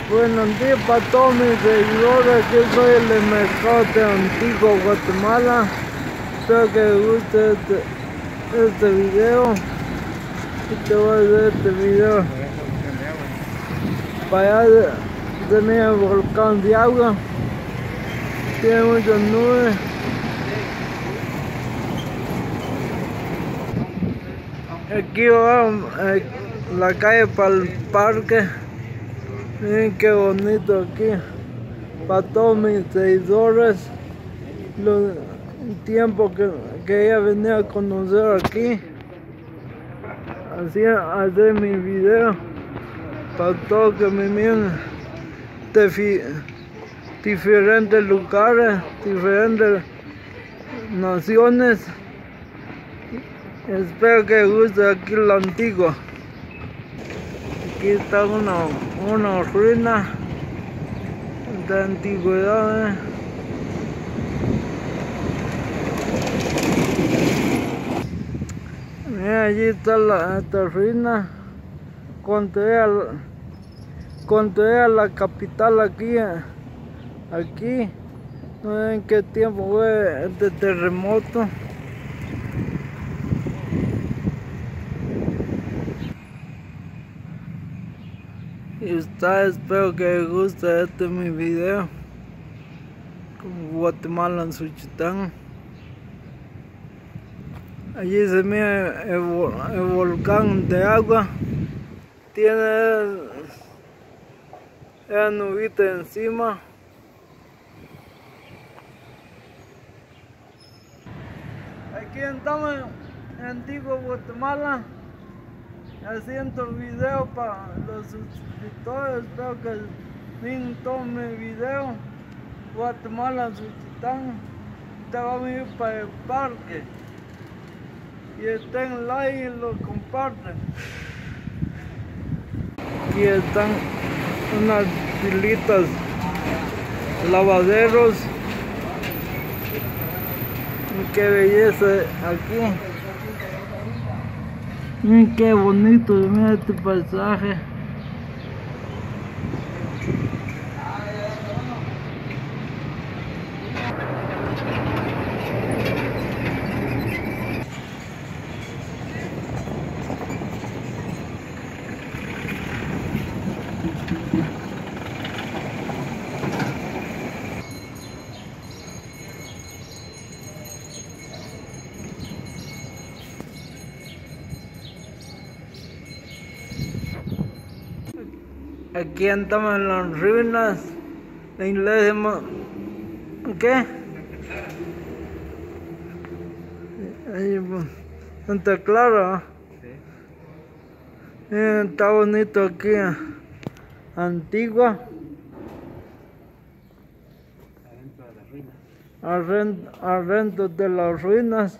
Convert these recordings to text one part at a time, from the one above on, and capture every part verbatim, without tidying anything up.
Buenos días para todos mis seguidores, yo soy el de Mercado de Antiguo Guatemala. Espero que les guste este, este video. Y te voy a hacer este video. Para allá tenía el volcán de agua, tiene muchas nubes. Aquí va eh, la calle para el parque. Miren qué bonito aquí. Para todos mis seguidores, los tiempo que, que ella venía a conocer aquí, así hacer mi video. Para todos que me miren de diferentes lugares, diferentes naciones. Espero que les guste aquí la antigua. Aquí está una, una ruina de antigüedades. Mira, allí está la, esta ruina. Cuando era, cuando era la capital aquí, aquí, no sé en qué tiempo fue este terremoto. Y está, espero que les guste este mi video con Guatemala en Suchitán. Allí se mira el, el volcán de agua, tiene esa nubita encima. Aquí estamos en Antiguo Guatemala, haciendo video para los suscriptores. Espero que miren todo mi video. Guatemala, Suchitán. Te vamos a ir para el parque y den like y lo comparten. Aquí están unas pilitas, lavaderos. Qué belleza aquí. Miren qué bonito, mira este paisaje. Aquí andamos en las ruinas, en inglés ¿qué? Ahí, Santa Clara. Sí. Miren, está bonito aquí, Antigua. Adentro de las ruinas. Adentro de las ruinas.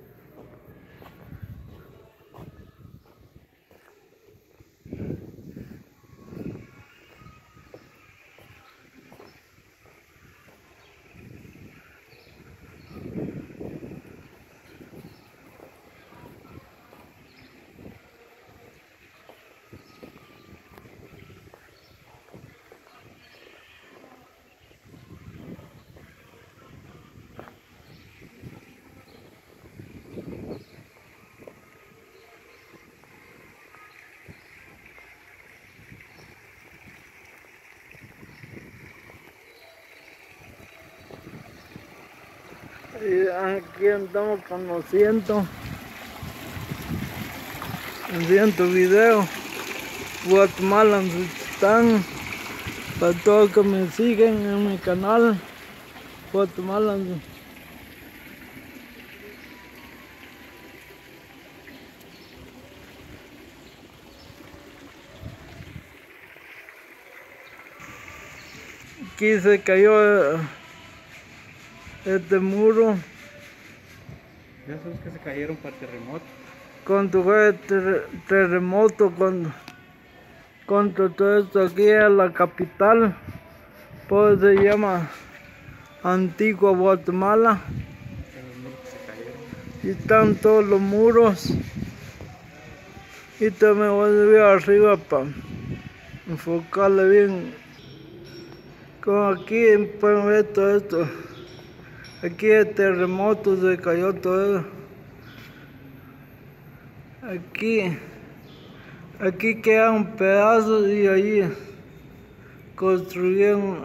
Y aquí andamos conociendo, haciendo video. Guatemala en Suchitán. Para todos que me siguen en mi canal, Guatemala en Aquí se cayó este muro. Ya sabes que se cayeron para el terremoto. Cuando fue el ter terremoto, cuando, cuando todo esto aquí es la capital, pues se llama Antigua Guatemala. Y están todos los muros. Y también voy a subir arriba para enfocarle bien Como aquí pueden ver todo esto. Aquí el terremoto se cayó todo. Aquí, aquí quedan pedazos y ahí construyeron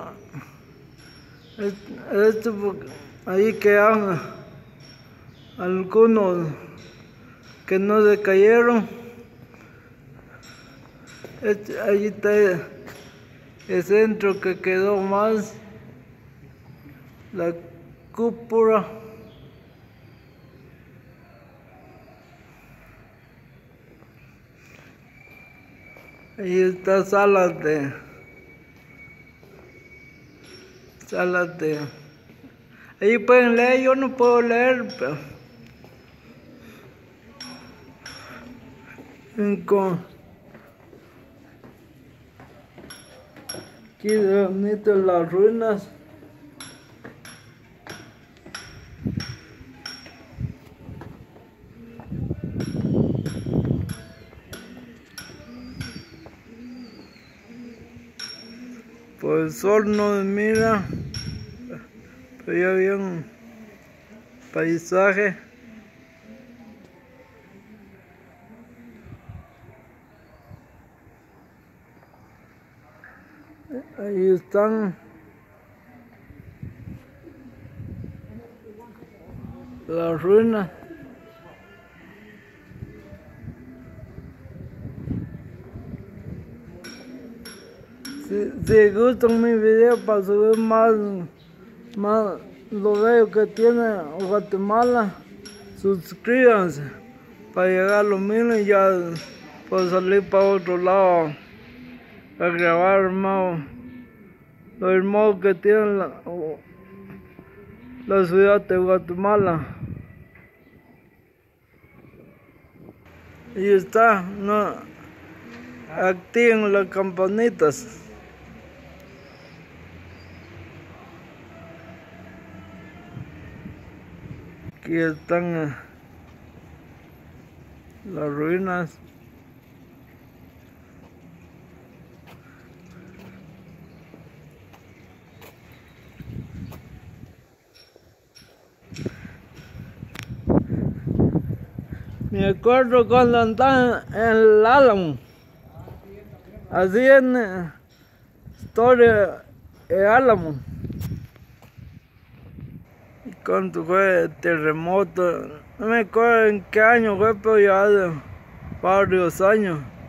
esto, ahí quedan algunos que no se cayeron. Este, ahí está el centro que quedó más, la cúpula. Ahí está salas de salas de ahí pueden leer, yo no puedo leer, pero con aquí bonito las ruinas. Por el sol no se mira, pero ya había un paisaje. Ahí están las ruinas. Si, si gustan mi video para subir más, más lo bello que tiene Guatemala, suscríbanse para llegar a lo mismo y ya puedo salir para otro lado a grabar más lo hermoso que tiene la, la ciudad de Guatemala. Y está, no activen las campanitas. Aquí están las ruinas. Me acuerdo cuando andaba en el Álamo, así en eh, historia el Álamo. Y cuando fue el terremoto, no me acuerdo en qué año fue, pero ya de varios años.